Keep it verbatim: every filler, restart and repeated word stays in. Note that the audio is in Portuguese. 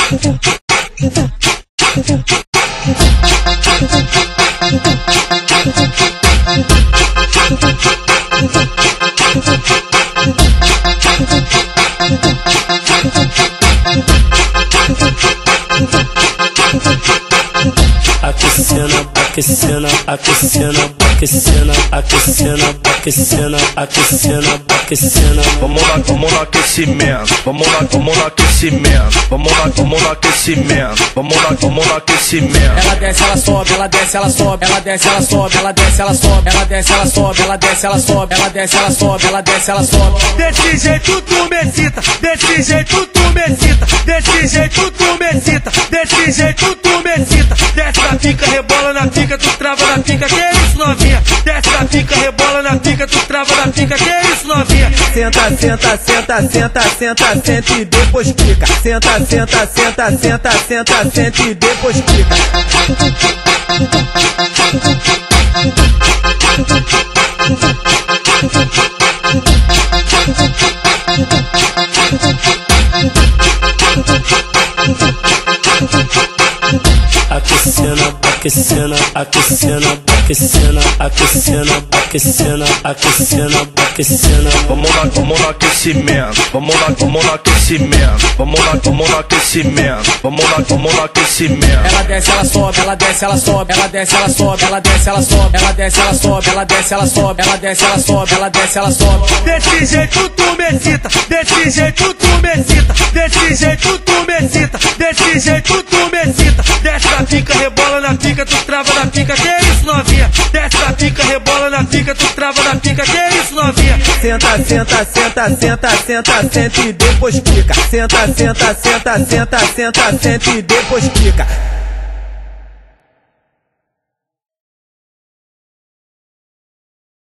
Aquecendo, aquecendo, aquecendo, aquecendo, aquecendo, aquecendo, aquecendo, aquecendo. Vamos lá, vamos no aquecimento. Vamos lá, vamos no aquecimento. Vamos lá, vamos no aquecimento. Vamos lá, vamos no aquecimento. Ela desce, ela sobe, ela desce, ela sobe, ela desce, ela sobe, ela desce, ela sobe, ela desce, ela sobe, ela desce, ela sobe, ela desce, ela sobe, ela desce, ela sobe. Desse jeito tu me excita, desse jeito tu me excita, desse jeito tu me excita, desse jeito tu me excita. Desce na pica, rebola na pica, tu trava na pica, que isso novinha? Desce na pica, rebola na pica, tu trava na pica, que isso novinha? Senta, senta, senta, senta, senta, senta e depois pica. Senta, senta, senta, senta, senta, senta e depois pica. Aquecendo, aquecendo, aquecendo, aquecendo, aquecendo, aquecendo, aquecendo, aquecendo. Vamos lá, vamos no aquecimento. Vamos lá, vamos no aquecimento. Vamos lá, vamos no aquecimento. Vamos lá, vamos no aquecimento. Ela desce, ela sobe, ela desce, ela sobe, ela desce, ela sobe, ela desce, ela sobe, ela desce, ela sobe, ela desce, ela sobe, ela desce, ela sobe, ela desce, ela sobe. Desse jeito tu me excita, desse jeito tu me excita, desse jeito tu me excita, desse jeito tu me excita. Desce na pica, rebola na pica, tu trava na pica, que isso novinha? Desce na pica, rebola na pica, tu trava na pica, que isso novinha? Senta, senta, senta, senta, senta, senta e depois pica. Senta, senta, senta, senta, senta, senta e depois pica.